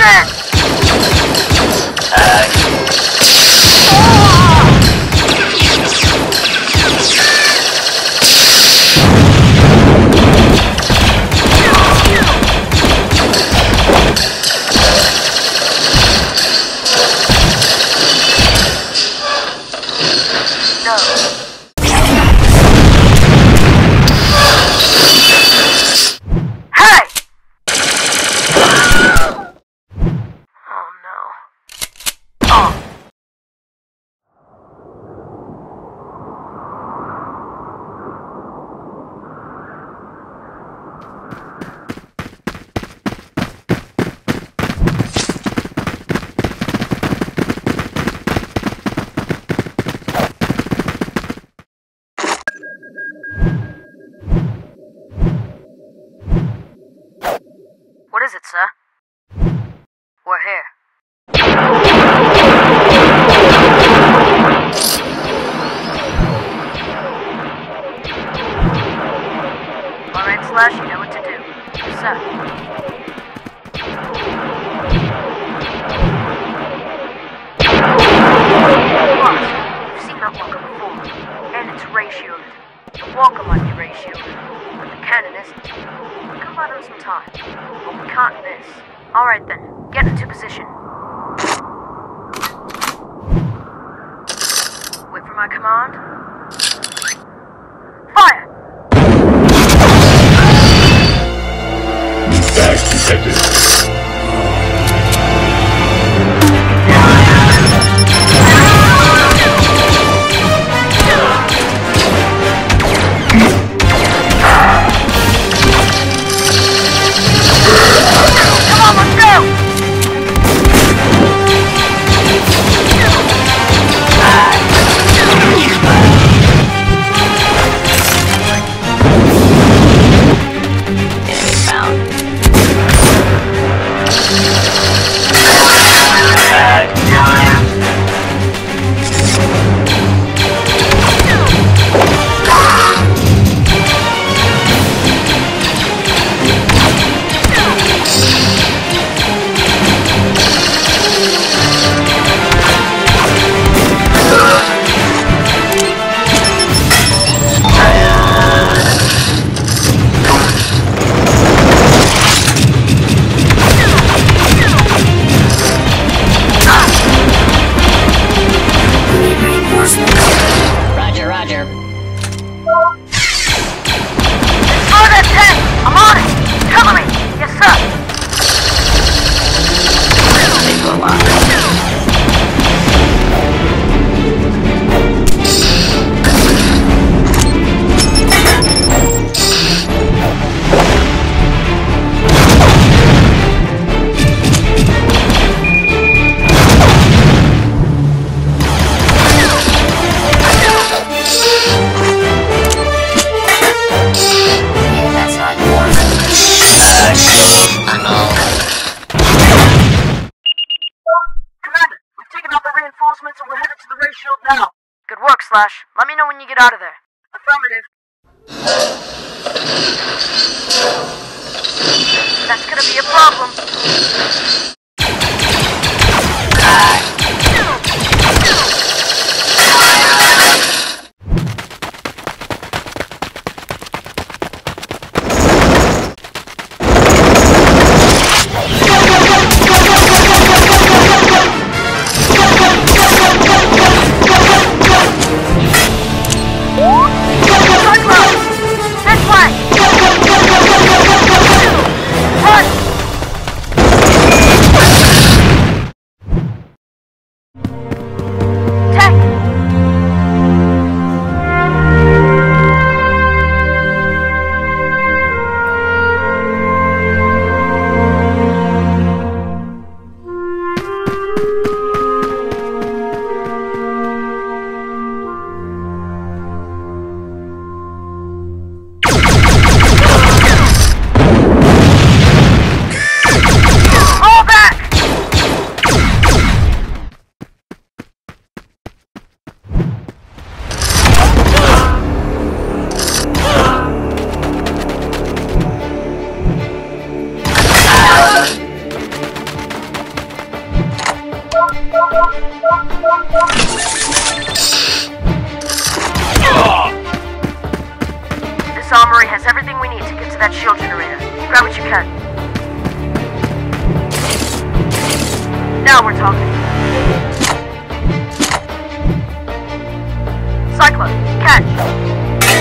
What is it, sir? We're here. Alright, Slash, you know what to do. Yes, sir. Boss, you've seen that walker before, and it's ray-shielded. The walker might be ray-shielded, but the cannon isn't. We can buy them some time, but we can't miss. Alright then, get into position. Wait for my command. Fire! Fast detected. Good work, Slash. Let me know when you get out of there. Affirmative. That's gonna be a problem. Run! to that shield generator. Grab what you can. Now we're talking. Cyclone, catch.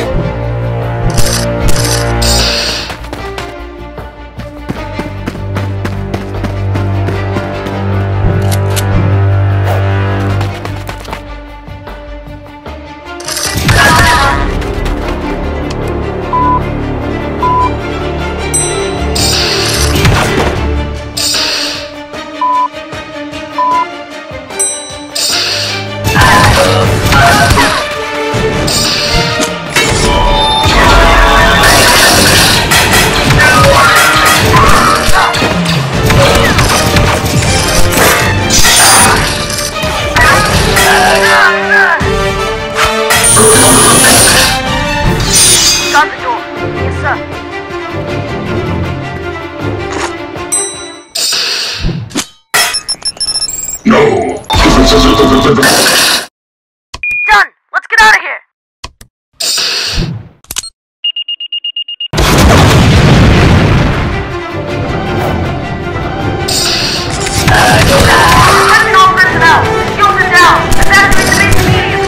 Done! Let's get out of here! Attention all personnel! Shields are down! Evacuate the base immediately!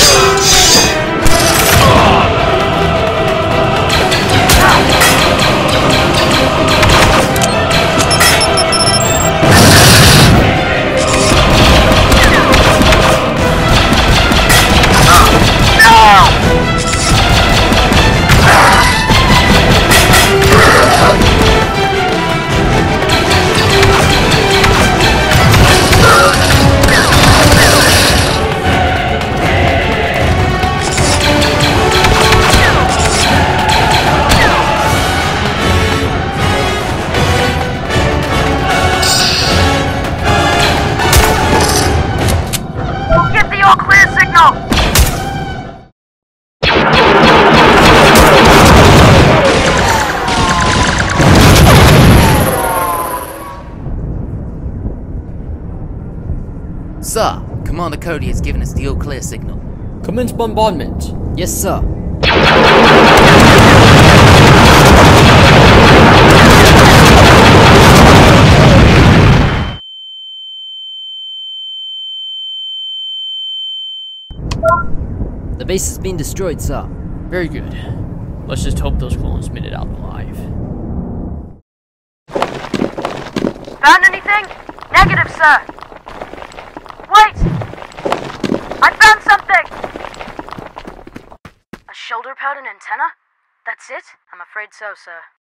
Sir, Commander Cody has given us the all-clear signal. Commence bombardment. Yes, sir. The base has been destroyed, sir. Very good. Let's just hope those clones made it out alive. Found anything? Negative, sir. Wait! I found something! A shoulder pad and antenna? That's it? I'm afraid so, sir.